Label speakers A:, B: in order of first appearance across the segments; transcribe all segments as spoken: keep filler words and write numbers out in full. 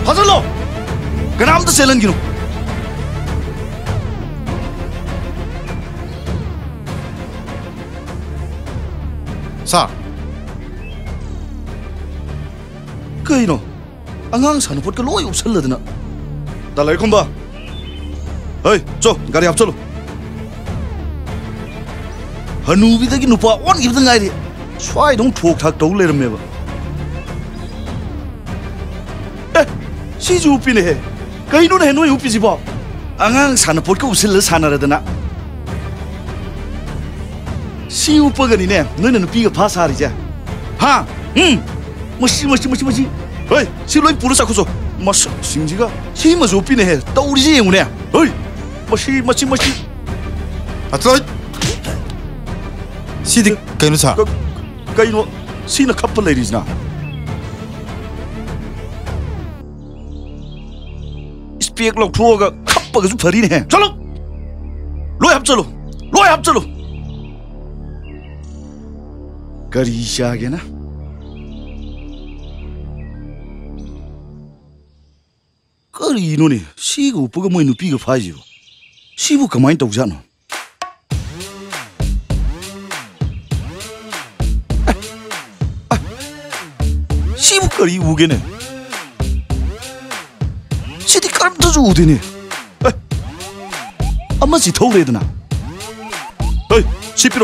A: फाजलो कनाम तो चलन गिनो सा कईनो अंगांग सानुपोट का लोई उपसल लदना दालाई कुंबा hey चो गाड़ी आप चलो हनूबी दगी नुपा ओन गिबदं गाइरे स्वाई दं ठोक ठाक तौ लेरमेबा ए सिजु उपिने हे कईनो ने नोय उपि जिबो अंगांग सानुपोट को उपसल सानारदना सी उपगनी ने नोय नुपी गा फा सारिजा हा हम मसी मसी मसी मसी hey si loy puro sakuso mas sinjiga si mas opine he tauriji yengune hey masi masi masi atroy si dik kaino sa kaino si na khap ladies na speak lok thoga khap ga su phari ne chalo loy hap chalo loy hap chalo kari sha ge na करीनो ने सीगो उपग मोय नुपी ग फाजियो सीबु कमाइन तौजानो सीबु करी उगेने सिदि करम तो उदिने अम्मा जी थौरेदना हे सिपिरो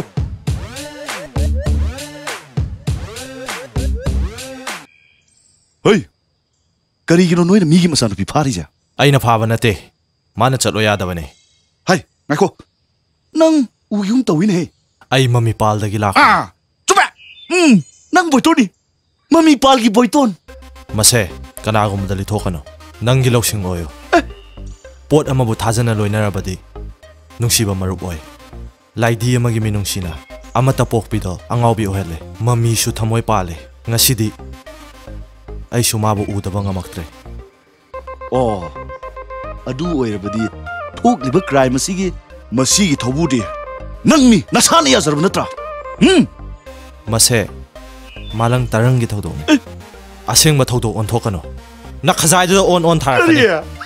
A: हे करीगिनो नोय मीगी मसानु पि फारिजा
B: आइना फाबा नते माना चलो यादबने
A: हाय नाको नंग उयुम तविन हे
B: आई मम्मी पाल दगी लाख
A: आ चुबे हम नंग बोयतोनी मम्मी पाल की बोयतोन
B: मसे कनागुम दली थोखनो नंगी लौसिंग ओयो पोट अमबु थाजना लोइनरबदी नुंसीबा मरुप ओय लाइदी अमगी मिनुंसीना अमता पोकपिदो अंगावबी ओहेले मम्मी सु थमोय पाले ngasidi ai sumabu udaba ngamaktre
A: oh adu oirabadi thokliba crime masigi masigi thobudi nangni nasani yazarba natra hm
B: mase malang tarangi thodo asengba thodo on thokano na khazai do on on tharakani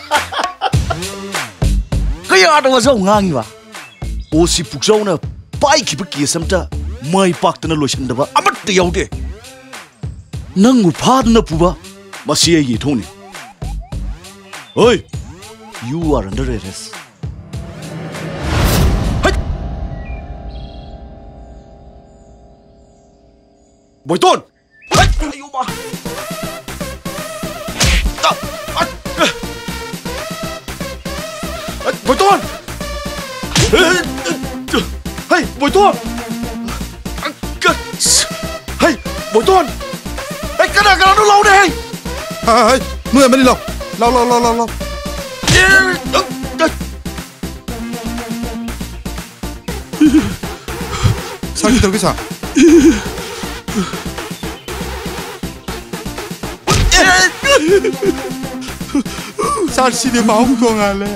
A: kaya do waso ngangi ba osi pukjauna pai khiba kesamta mai paktana loisandaba amatta yaude nangu phadna puba masi ai thoni oi you are under arrest hai boyton hai ayo ba ta boyton hai boyton hai boyton hey kana kana nó lâu đây
C: hai nuôi mình đi lâu lâu lâu lâu lâu lâu sao đi đâu cái sao sao chỉ để máu của ngài lệ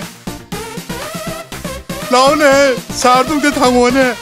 C: lâu nè sao tung cái thằng nguồn nè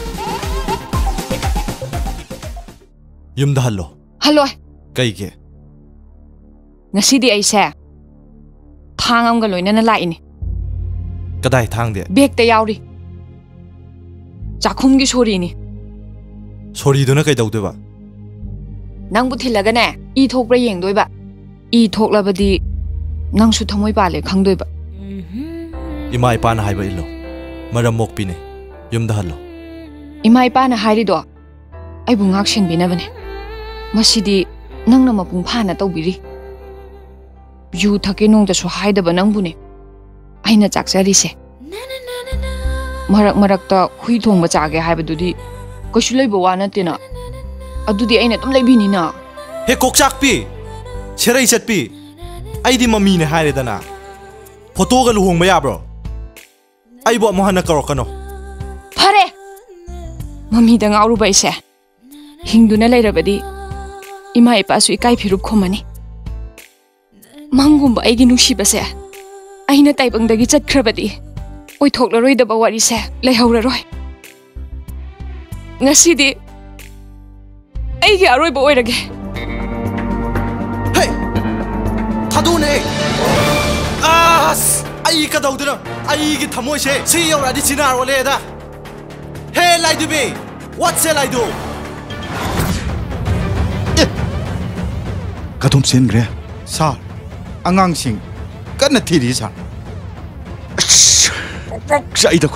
B: yum da hallo
D: hallo
B: kai ge
D: ngasi di ai sa thang am ga loina na lai ni
B: kadai thang de
D: bek te yauri chakhum gi sori ni
B: sori do na kai dau de ba
D: nang bu thilaga ne i thok pra yeng doi ba i thok la ba di nang su thamoi ba le khang doi ba
B: ima ipa na hai ba ilo maram mok pi ne yum da hallo
D: ima ipa na hai ri do ai bu ngak shen bi na ba ne masidi nang na mapung pha na tawbiri yu thake nong da so haida ba nang bune aina chak sari se marak marak ta hui thong ba cha ge hai ba dudi ko shulai ba wa na te na adudi aina tum lai bi ni na
B: he kok chak pi cherai chat pi ai di mami ne hai re da na photo ga luhong ba ya bro ai bo mo hana karo kano
D: phare mami da ngau ru ba ise hingduna lai ra ba di ima ipa su ikai phirup khomani mangum ba aigi nushi ba se aina tai bang dagi chat khrabadi oi thokla roi da ba wari se lai haura roi ngasi di aigi aroi ba oirage
B: hey
A: ꯑꯗꯨꯅꯦ
B: ꯑꯁ ꯑꯩ ꯀꯗꯧꯗꯅ ꯑꯩꯒꯤ ꯊꯃꯣꯏꯁꯦ ꯁꯤ ꯌꯧꯔꯛꯑꯗꯤ ꯆꯤꯅꯥꯔꯣꯂꯦꯗ ꯍꯦ ꯂꯥꯏꯗꯨꯕꯤ ꯋꯥꯠꯁꯦ ꯂꯥꯏꯗꯨ
A: ꯀꯗꯣꯝ ꯆꯦꯟꯈ꯭ꯔꯦ
C: ꯁꯥꯔ ꯑꯉꯥꯡꯁꯤꯡ ꯀꯟꯅ ꯊꯤꯔꯤ ꯁꯥꯔ
A: ꯆꯥꯏꯗꯀꯣ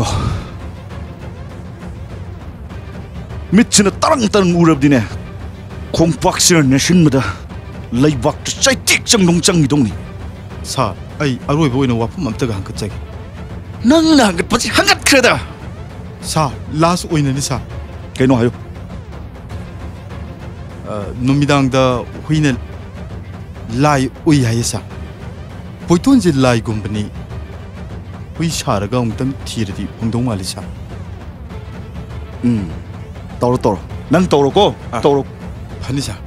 A: ꯃꯤꯠꯁꯤꯅ ꯇꯔꯪ ꯇꯔꯪ ꯎꯔꯕꯗꯤꯅꯦ ꯈꯣꯡꯄꯥꯛꯁꯤꯅ ꯅꯦꯁꯤꯟꯕꯗ ꯂꯩꯕꯥꯛꯇ ꯆꯩꯇꯦꯛ ꯆꯪꯗꯧ ꯆꯪꯈꯤꯗꯧꯅꯤ
C: ꯁꯥꯔ ꯑꯩ ꯑꯔꯣꯏꯕ ꯑꯣꯏꯅ ꯋꯥꯐꯝ ꯑꯝꯇꯒ ꯍꯪꯒꯠꯆꯒꯦ
A: ꯅꯪꯅ ꯍꯪꯒꯠꯄꯁꯤ ꯍꯪꯒꯠꯈ꯭ꯔꯦꯗ
C: ꯁꯥꯔ ꯂꯥꯁ ꯑꯣꯏꯅꯅꯤ ꯁꯥꯔ
A: ꯀꯩꯅꯣ ꯍꯥꯏꯌꯨ
C: ꯅꯨꯃꯤꯗꯥꯡꯗ ꯍꯨꯏꯅ ꯂꯥꯏ ꯎꯏ ꯍꯥꯏꯌꯦ ꯁꯥꯔ ꯄꯣꯏꯇꯣꯟꯁꯦ ꯂꯥꯏꯒꯨꯝꯕꯅꯤ ꯍꯨꯏ ꯁꯥꯔꯒ ꯑꯃꯨꯛꯇꯪ ꯊꯤꯔꯗꯤ ꯐꯪꯗꯧ ꯃꯥꯜꯂꯤ ꯁꯥꯔ
A: ꯎꯝ ꯇꯧꯔꯣ ꯇꯧꯔꯣ ꯅꯪ ꯇꯧꯔꯣꯀꯣ ꯇꯧꯔꯣ
C: ꯐꯅꯤ ꯁꯥꯔ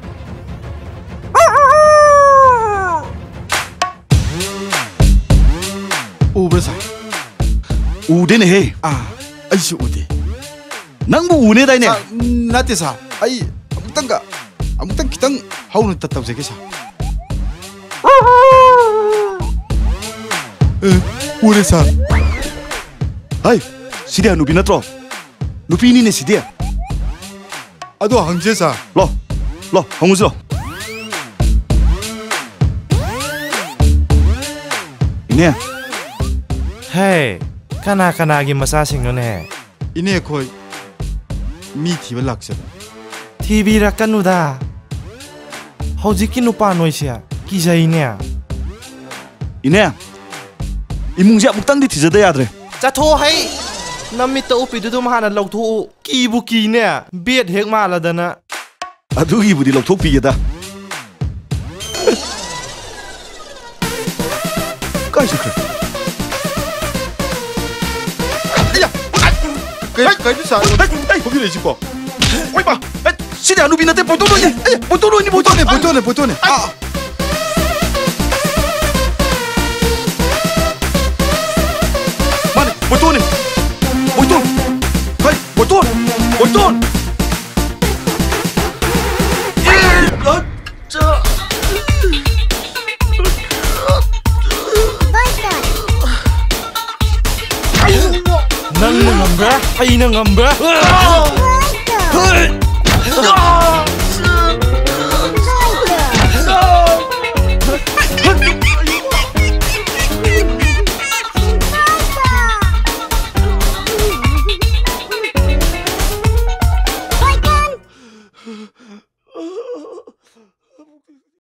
C: ꯎꯕ꯭ꯔꯥ ꯁꯥꯔ
A: ꯎꯗꯦꯅꯦꯍꯦ
C: ꯑꯥ ꯑꯩꯁꯨ ꯎꯗꯦ
A: ꯅꯪꯕꯨ ꯎꯅꯦꯗꯥꯏꯅꯦ
C: ꯅꯠꯇꯦ ꯁꯥꯔ ꯑꯩ ꯑꯃꯨꯛꯇꯪꯒ ꯑꯃꯨꯛꯇꯪ ꯈꯤꯇꯪ ꯍꯧꯅ ꯇꯧꯖꯒꯦ ꯁꯥꯔ ꯎꯔꯦ ꯁꯥꯔ
A: ꯍꯥꯏ ꯁꯤꯗꯤ ꯍꯅꯨꯕꯤ ꯅꯠꯇ꯭ꯔꯣ ꯅꯨꯄꯤꯅꯤꯅꯦ ꯁꯤꯗꯤ
C: ꯑꯗꯣ ꯍꯪꯖꯦ ꯁꯥꯔ
A: ꯂꯣ ꯂꯣ ꯍꯪꯉꯨꯁꯤ ꯂꯣ ꯏꯅꯦ
B: ꯍꯦ ꯀꯅꯥ ꯀꯅꯥꯒꯤ ꯃꯆꯥꯁꯤꯡꯅꯣꯅꯦ
C: ꯏꯅꯦ ꯑꯩꯈꯣꯏ ꯃꯤ ꯊꯤꯕ ꯂꯥꯛꯆꯕꯅꯤ
B: ꯊꯤꯕꯤꯔꯛꯀꯅꯨꯗ ꯍꯧꯖꯤꯛꯀꯤ ꯅꯨꯄꯥ ꯅꯣꯏꯁꯦ ꯀꯤꯖꯩꯅꯦ
A: ꯏꯅꯦ ꯏꯃꯨꯡꯁꯦ ꯑꯃꯨꯛꯇꯪꯗꯤ ꯊꯤꯖꯗ ꯌꯥꯗ꯭ꯔꯦ
B: ꯆꯠꯊꯣꯛ ꯍꯩ ꯅꯃꯤꯠꯇ ꯎꯞꯄꯤꯗꯨꯗꯨꯝ ꯍꯥꯟꯅ ꯂꯧꯊꯣꯛꯎ ꯀꯤꯕꯨ ꯀꯤꯅꯦ ꯕꯦꯠ ꯍꯦꯛ ꯃꯥꯜꯂꯗꯅ
A: ꯑꯗꯨꯒꯤꯕꯨꯗꯤ ꯂꯧꯊꯣꯛꯄꯤꯒꯦꯗ ꯀꯥꯏ ꯆꯠꯈ꯭ꯔꯦ
C: ꯀꯩꯅꯣ ꯁꯥꯔ ꯍꯧꯖꯤꯛ ꯂꯩꯁꯤꯀꯣ
A: ꯑꯣꯏ ꯃꯥ ꯁꯤꯗꯤ ꯍꯅꯨꯕꯤ ꯅꯠꯇꯦ ꯄꯣꯏꯇꯣꯟꯅꯤ ꯄꯣꯏꯇꯣꯟꯅꯤ
C: ꯄꯣꯏꯇꯣꯟꯅꯦ ꯄꯣꯏꯇꯣꯟꯅꯦ ꯄꯣꯏꯇꯣꯟꯅꯦ
A: ꯃꯥꯅꯦ ꯄꯣꯏꯇꯣꯟꯅꯤ ꯄꯣꯏꯇꯣꯟ ꯍꯥꯏ ꯄꯣꯏꯇꯣꯟ ꯄꯣꯏꯇꯣꯟ
B: ꯅꯪꯅ ꯉꯝꯕ꯭ꯔꯥ ꯑꯩꯅ ꯉꯝꯕ꯭ꯔꯥ